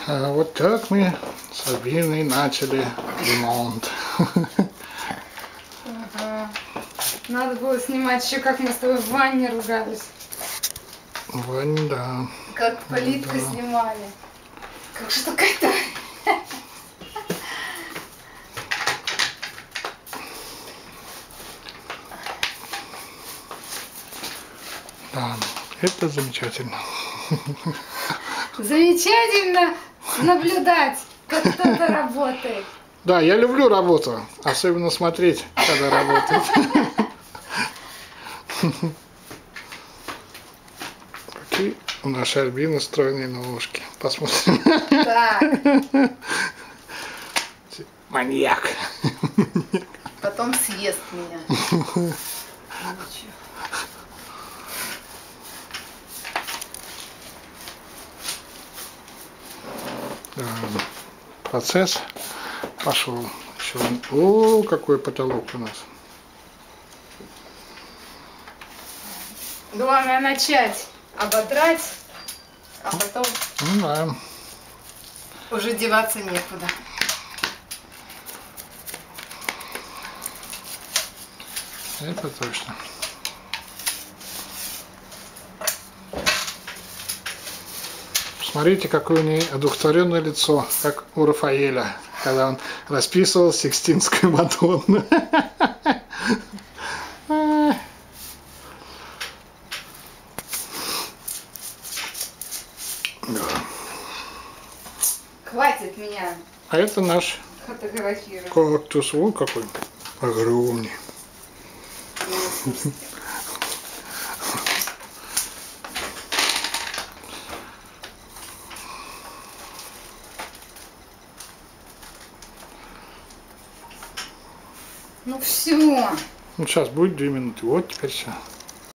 Вот так мы с Альбиной начали ремонт. Ага. Надо было снимать еще, как мы с тобой в ванне ругались. В ванне, да. Как плитку Да. снимали. Как штукатурили. Да, это замечательно. Замечательно наблюдать, как кто-то работает. Да, я люблю работу, особенно смотреть, когда работает. Какие у нашей Альбины стройные ножки. Посмотрим. Так, Маньяк. потом съест меня. Ничего. Да, процесс пошел. Еще... О, какой потолок у нас. Главное начать ободрать, а потом Ну да. уже деваться некуда. Это точно. Смотрите, какое у нее одухотворенное лицо, как у Рафаэля, когда он расписывал Сикстинскую Мадонну. Хватит меня А это наш фотографировать. кактус. Вон какой огромный. Ну все. Ну, сейчас будет 2 минуты. Вот теперь все.